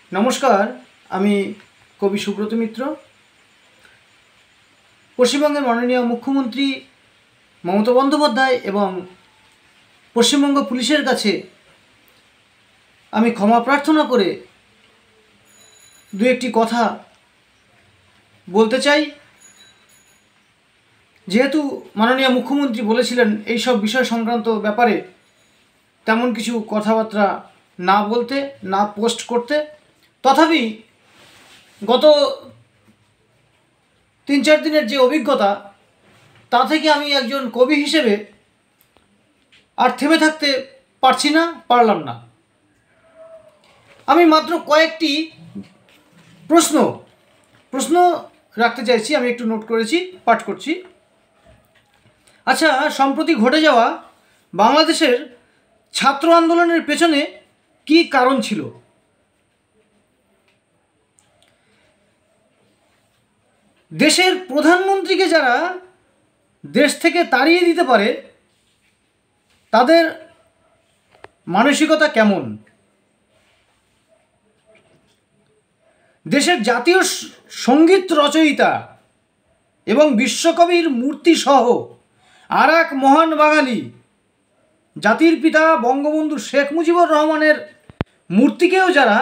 নমস্কার, আমি কবি সুব্রত মিত্র। পশ্চিমবঙ্গের মাননীয় মুখ্যমন্ত্রী মমতা বন্দ্যোপাধ্যায় এবং পশ্চিমবঙ্গ পুলিশের কাছে আমি ক্ষমা প্রার্থনা করে দু একটি কথা বলতে চাই। যেহেতু মাননীয় মুখ্যমন্ত্রী বলেছিলেন এই সব বিষয় সংক্রান্ত ব্যাপারে তেমন কিছু কথাবার্তা না বলতে, না পোস্ট করতে, তথাপি গত 3-4 দিনের যে অভিজ্ঞতা তা থেকে আমি একজন কবি হিসেবে আর থেমে থাকতে পারলাম না। আমি মাত্র কয়েকটি প্রশ্ন রাখতে চাইছি, আমি একটু নোট করেছি, পাঠ করছি। আচ্ছা, সম্প্রতি ঘটে যাওয়া বাংলাদেশের ছাত্র আন্দোলনের পেছনে কি কারণ ছিল? দেশের প্রধানমন্ত্রীকে যারা দেশ থেকে তাড়িয়ে দিতে পারে তাদের মানসিকতা কেমন? দেশের জাতীয় সঙ্গীত রচয়িতা এবং বিশ্বকবির মূর্তি সহ আর এক মহান বাঙালি, জাতির পিতা বঙ্গবন্ধু শেখ মুজিবুর রহমানের মূর্তিকেও যারা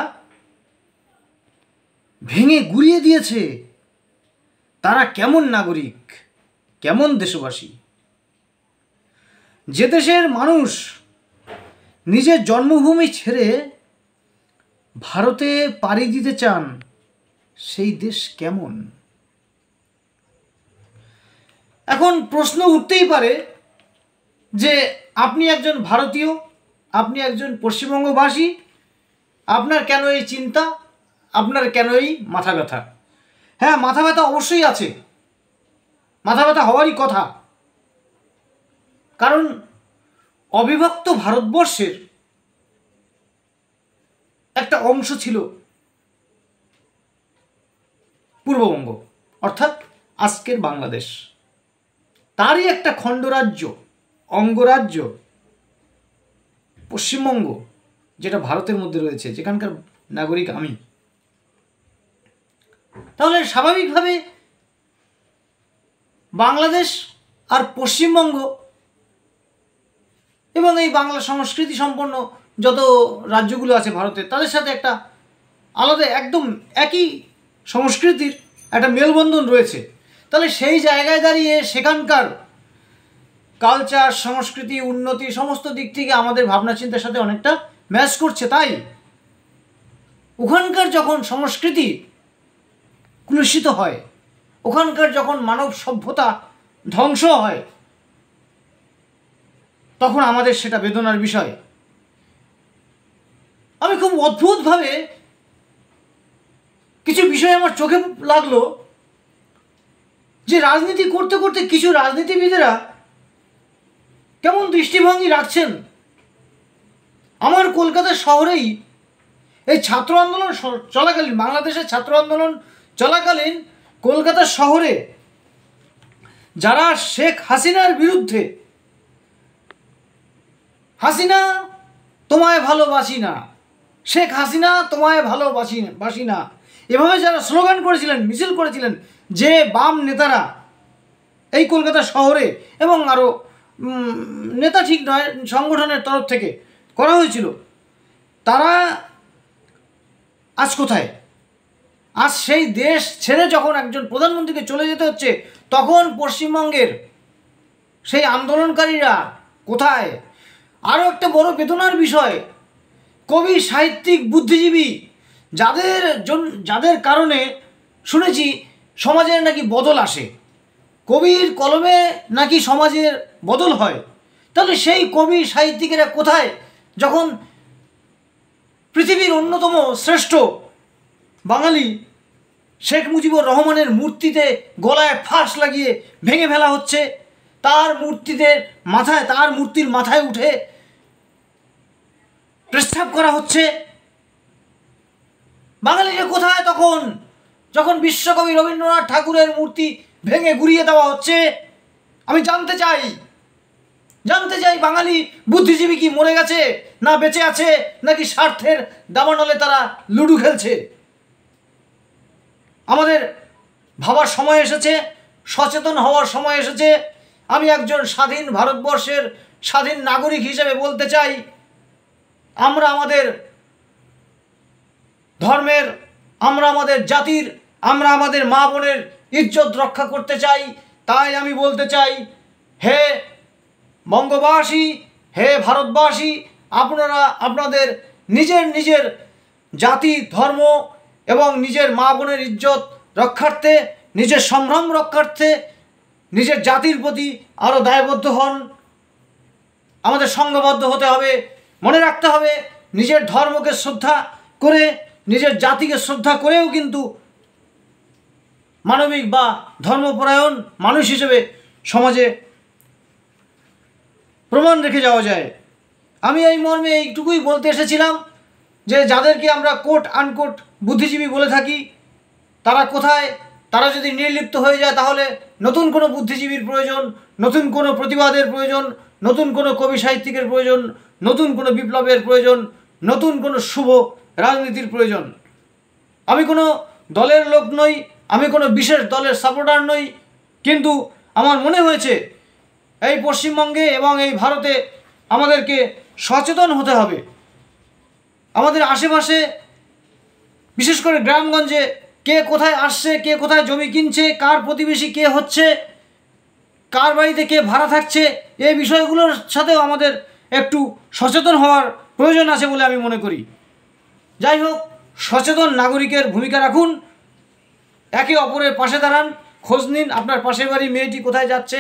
ভেঙে গুঁড়িয়ে দিয়েছে, তারা কেমন নাগরিক, কেমন দেশবাসী? যে দেশের মানুষ নিজের জন্মভূমি ছেড়ে ভারতে পাড়ি দিতে চান, সেই দেশ কেমন? এখন প্রশ্ন উঠতেই পারে যে আপনি একজন ভারতীয়, আপনি একজন পশ্চিমবঙ্গবাসী, আপনার কেন এই চিন্তা, আপনার কেন এই মাথা ব্যথা? হ্যাঁ, মাথা ব্যথা অবশ্যই আছে, মাথা ব্যথা হওয়ারই কথা। কারণ অবিভক্ত ভারতবর্ষের একটা অংশ ছিল পূর্ববঙ্গ, অর্থাৎ আজকের বাংলাদেশ। তারই একটা খণ্ডরাজ্য, অঙ্গরাজ্য পশ্চিমবঙ্গ, যেটা ভারতের মধ্যে রয়েছে, যেখানকার নাগরিক আমি। তাহলে স্বাভাবিকভাবে বাংলাদেশ আর পশ্চিমবঙ্গ এবং এই বাংলা সংস্কৃতি সম্পন্ন যত রাজ্যগুলো আছে ভারতের, তাদের সাথে একটা আলাদা, একদম একই সংস্কৃতির একটা মেলবন্ধন রয়েছে। তাহলে সেই জায়গায় দাঁড়িয়ে সেখানকার কালচার, সংস্কৃতি, উন্নতি সমস্ত দিক থেকে আমাদের ভাবনা চিন্তার সাথে অনেকটা ম্যাচ করছে। তাই ওখানকার যখন সংস্কৃতি কুলুষিত হয়, ওখানকার যখন মানব সভ্যতা ধ্বংস হয়, তখন আমাদের সেটা বেদনার বিষয়। আমি খুব অদ্ভুতভাবে কিছু বিষয় আমার চোখে লাগলো যে রাজনীতি করতে করতে কিছু রাজনীতিবিদেরা কেমন দৃষ্টিভঙ্গি রাখছেন। আমার কলকাতা শহরেই এই ছাত্র আন্দোলন চলাকালীন, বাংলাদেশের ছাত্র আন্দোলন চলাকালীন কলকাতা শহরে যারা শেখ হাসিনার বিরুদ্ধে, হাসিনা তোমায় ভালোবাসি না, শেখ হাসিনা তোমায় ভালোবাসি না, এভাবে যারা স্লোগান করেছিলেন, মিছিল করেছিলেন, যে বাম নেতারা এই কলকাতা শহরে এবং আরও নেতা ঠিক নয়, সংগঠনের তরফ থেকে করা হয়েছিল, তারা আজ কোথায়? আজ সেই দেশ ছেড়ে যখন একজন প্রধানমন্ত্রীকে চলে যেতে হচ্ছে, তখন পশ্চিমবঙ্গের সেই আন্দোলনকারীরা কোথায়? আরও একটা বড় বেদনার বিষয়, কবি, সাহিত্যিক, বুদ্ধিজীবী, যাদের কারণে শুনেছি সমাজের নাকি বদল আসে, কবির কলমে নাকি সমাজের বদল হয়। তাহলে সেই কবি সাহিত্যিকেরা কোথায় যখন পৃথিবীর অন্যতম শ্রেষ্ঠ বাঙালি শেখ মুজিবুর রহমানের মূর্তিতে গলায় ফাঁস লাগিয়ে ভেঙে ফেলা হচ্ছে, তার মূর্তির মাথায় উঠে প্রস্তাব করা হচ্ছে? বাঙালিরা কোথায় তখন, যখন বিশ্বকবি রবীন্দ্রনাথ ঠাকুরের মূর্তি ভেঙে গুঁড়িয়ে দেওয়া হচ্ছে? আমি জানতে চাই জানতে চাই বাঙালি বুদ্ধিজীবী কি মরে গেছে, না বেঁচে আছে, নাকি স্বার্থের দাবানলে তারা লুডু খেলছে। আমাদের ভাবার সময় এসেছে, সচেতন হওয়ার সময় এসেছে। আমি একজন স্বাধীন ভারতবর্ষের স্বাধীন নাগরিক হিসেবে বলতে চাই, আমরা আমাদের ধর্মের, আমরা আমাদের জাতির, আমরা আমাদের মা বোনের ইজ্জত রক্ষা করতে চাই। তাই আমি বলতে চাই, হে বঙ্গবাসী, হে ভারতবাসী, আপনারা আপনাদের নিজের নিজের জাতি, ধর্ম এবং নিজের মা বোনের ইজ্জত রক্ষার্থে, নিজের সম্ভ্রম রক্ষার্থে, নিজের জাতির প্রতি আরও দায়বদ্ধ হন। আমাদের সংঘবদ্ধ হতে হবে। মনে রাখতে হবে, নিজের ধর্মকে শ্রদ্ধা করে, নিজের জাতিকে শ্রদ্ধা করেও কিন্তু মানবিক বা ধর্মপরায়ণ মানুষ হিসেবে সমাজে প্রমাণ রেখে যাওয়া যায়। আমি এই মর্মে এইটুকুই বলতে এসেছিলাম যে যাদেরকে আমরা কোট আনকোট বুদ্ধিজীবী বলে থাকি, তারা কোথায়? তারা যদি নির্লিপ্ত হয়ে যায় তাহলে নতুন কোনো বুদ্ধিজীবীর প্রয়োজন, নতুন কোনো প্রতিবাদের প্রয়োজন, নতুন কোনো কবি সাহিত্যিকের প্রয়োজন, নতুন কোনো বিপ্লবের প্রয়োজন, নতুন কোনো শুভ রাজনীতির প্রয়োজন। আমি কোনো দলের লোক নই, আমি কোনো বিশেষ দলের সাপোর্টার নই, কিন্তু আমার মনে হয়েছে এই পশ্চিমবঙ্গে এবং এই ভারতে আমাদেরকে সচেতন হতে হবে। আমাদের আশেপাশে, বিশেষ করে গ্রামগঞ্জে, কে কোথায় আসছে, কে কোথায় জমি কিনছে, কার প্রতিবেশী কে হচ্ছে, কার বাড়িতে কে ভাড়া থাকছে, এই বিষয়গুলোর সাথেও আমাদের একটু সচেতন হওয়ার প্রয়োজন আছে বলে আমি মনে করি। যাই হোক, সচেতন নাগরিকের ভূমিকা রাখুন, একে অপরের পাশে দাঁড়ান, খোঁজ নিন আপনার পাশের বাড়ি মেয়েটি কোথায় যাচ্ছে,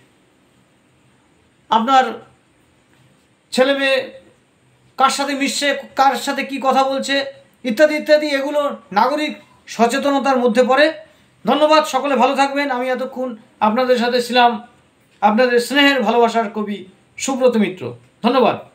আপনার ছেলে মেয়ে কার সাথে মিশছে, কার সাথে কি কথা বলছে, ইত্যাদি ইত্যাদি। এগুলো নাগরিক সচেতনতার মধ্যে পড়ে। ধন্যবাদ, সকলে ভালো থাকবেন। আমি এতক্ষণ আপনাদের সাথে ছিলাম আপনাদের স্নেহের ভালোবাসার কবি সুব্রত মিত্র। ধন্যবাদ।